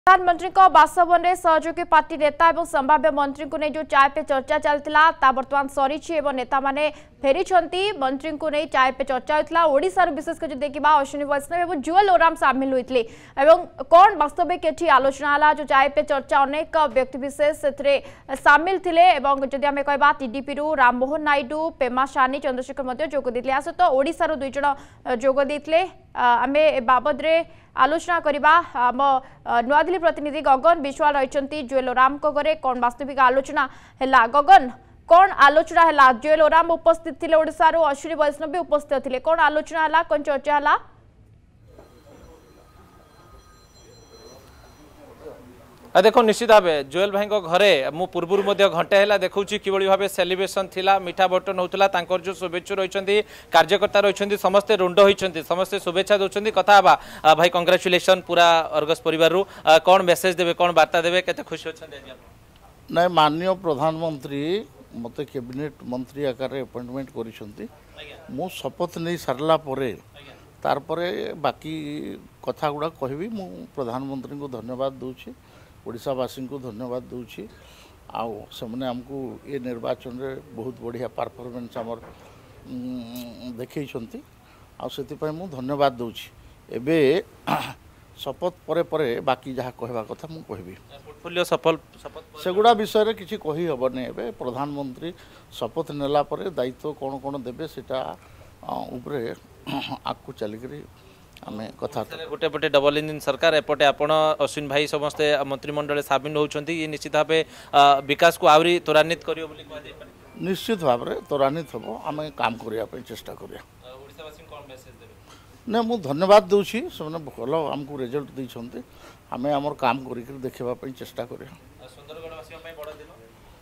प्रधानमंत्री बासभवन में सहयोगी पार्टी नेता और संभाव्य मंत्री को नहीं जो चाय पे चर्चा चलता बर्तमान सरी नेता माने फेरी मंत्री को नहीं चाय पे चर्चा होता ओडिशा विशेषकर देखा अश्विनी वैष्णव और जुएल ओराम सामिल होते कौन वास्तविक ये आलोचना है जो चाय पे चर्चा अनेक व्यक्तिशेष सामिल थे जदि आम कह टीडीपी राममोहन नायडू पेमा सानी चंद्रशेखर जोगदे सहित ओडिशार दुई जन जोगदे आम बाबद आलोचना करवा आम नुआदिल्ली प्रतिनिधि गगन विश्वाल रही जुएल ओराम घरे कौन वास्तविक आलोचना है गगन कौन आलोचना है जुएल ओराम उपस्थित थे ओडिशार अश्विनी वैष्णव भी उपस्थित थे कौन आलोचना है कौन चर्चा है देखो निश्चित भाव जुएल भाई घरे मु पूर्व घंटे है देखा कि भाव सेलिब्रेशन थिला मीठा बटन होता जो शुभेच्छु रही कार्यकर्ता रही समस्ते रुंड होती समस्ते शुभेच्छा दौरान कथा भाई कंग्रेचुलेसन पूरा अर्गस परिवार कौन मेसेज देवे कौन वार्ता देवे केते खुशी अच्छा ना माननीय प्रधानमंत्री मत कैबिनेट मंत्री आकार अपॉइंटमेंट करिसेंती मु शपथ नहीं सारला परे तार परे बाकी कथा गुड़ा कहबी मु प्रधानमंत्री को धन्यवाद दूची ओडिशावासी को धन्यवाद दूची आउ से आमको ये निर्वाचन रे बहुत बढ़िया परफॉर्मेंस आमर देखई आउ मु धन्यवाद दूची एबे शपथ परे परे बाकी जहाँ कहवा कथा मु कहबी पोर्टफोलियो सफल शपथ सेगुड़ा विषय रे किछि कहि हबने एबे प्रधानमंत्री शपथ नेला परे दायित्व कौन कौन देबे सेटा उपरे आकु चलिकरी आमे कथा गोटे पटे डबल इंजिन सरकार एपटे आपण अश्विन भाई समस्ते मंत्रिमंडल सामिल होउछंती ये निश्चित भावे विकास को आवरी त्वरान्वित करियो बोली कहै जाय पारे निश्चित भाव रे त्वरान्वित हबो आमे काम करिया पे चेष्टा करिया ओडिशावासी कोन मेसेज देबे ने मु धन्यवाद दूची से भल आमको रिजल्ट दैछंती आमे हमर काम करि देखबा पे चेष्टा करिया सुंदरगढ़ वासी पे बड़ दिन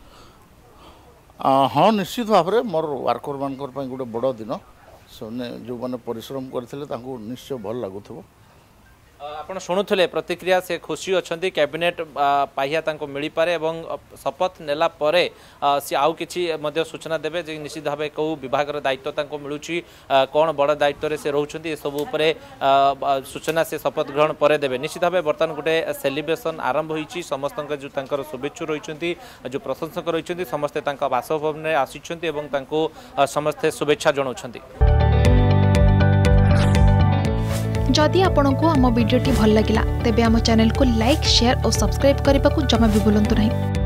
हाँ निश्चित भाव रे मोर वर्कर मानकर पे गोटे बड़ दिन से जो मैंने परिश्रम करते निश्चय भल लगुव आपण शुणुले प्रतिक्रिया से खुशी अच्छा कैबिनेट पाहिया मिल पारे एवं शपथ नेला परे सी आउ किछि सूचना देवे जे निश्चित भाव कौ विभाग दायित्व मिलूँ कौन बड़ दायित्व से रोचे सब उपरे सूचना से शपथ ग्रहण पर देवे निश्चित भाव बर्तमान गोटे सेलिब्रेशन आरंभ होती समस्त जो शुभेच्छु रही जो प्रशंसक रही समस्ते बासभवन में आसी समस्ते शुभेच्छा जनाउछंती। जदि आपंक आम भिडी भल लगा तेब आम चैनल को लाइक शेयर और सब्सक्राइब करने को जमा भी भूलु नहीं।